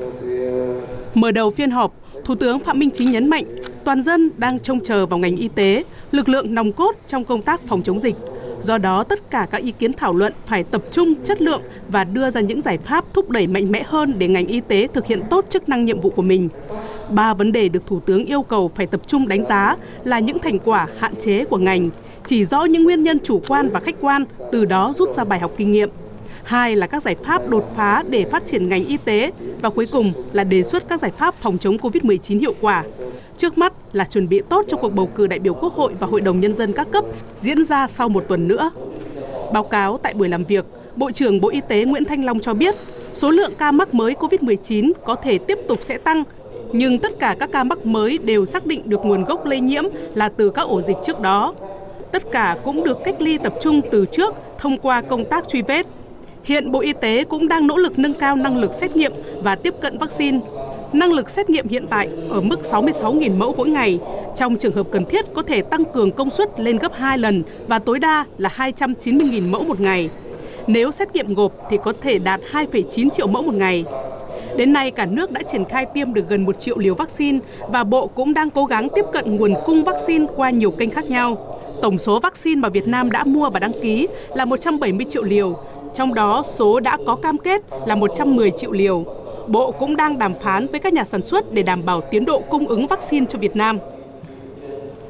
Mở đầu phiên họp, Thủ tướng Phạm Minh Chính nhấn mạnh toàn dân đang trông chờ vào ngành y tế, lực lượng nòng cốt trong công tác phòng chống dịch. Do đó, tất cả các ý kiến thảo luận phải tập trung chất lượng và đưa ra những giải pháp thúc đẩy mạnh mẽ hơn để ngành y tế thực hiện tốt chức năng nhiệm vụ của mình. 3 vấn đề được Thủ tướng yêu cầu phải tập trung đánh giá là những thành quả hạn chế của ngành, chỉ rõ những nguyên nhân chủ quan và khách quan, từ đó rút ra bài học kinh nghiệm. 2 là các giải pháp đột phá để phát triển ngành y tế và cuối cùng là đề xuất các giải pháp phòng chống Covid-19 hiệu quả. Trước mắt là chuẩn bị tốt cho cuộc bầu cử đại biểu Quốc hội và Hội đồng Nhân dân các cấp diễn ra sau 1 tuần nữa. Báo cáo tại buổi làm việc, Bộ trưởng Bộ Y tế Nguyễn Thanh Long cho biết số lượng ca mắc mới Covid-19 có thể tiếp tục sẽ tăng, nhưng tất cả các ca mắc mới đều xác định được nguồn gốc lây nhiễm là từ các ổ dịch trước đó. Tất cả cũng được cách ly tập trung từ trước thông qua công tác truy vết. Hiện Bộ Y tế cũng đang nỗ lực nâng cao năng lực xét nghiệm và tiếp cận vaccine. Năng lực xét nghiệm hiện tại ở mức 66.000 mẫu mỗi ngày. Trong trường hợp cần thiết có thể tăng cường công suất lên gấp 2 lần và tối đa là 290.000 mẫu một ngày. Nếu xét nghiệm gộp thì có thể đạt 2,9 triệu mẫu một ngày. Đến nay, cả nước đã triển khai tiêm được gần 1 triệu liều vaccine và Bộ cũng đang cố gắng tiếp cận nguồn cung vaccine qua nhiều kênh khác nhau. Tổng số vaccine mà Việt Nam đã mua và đăng ký là 170 triệu liều, trong đó số đã có cam kết là 110 triệu liều. Bộ cũng đang đàm phán với các nhà sản xuất để đảm bảo tiến độ cung ứng vaccine cho Việt Nam.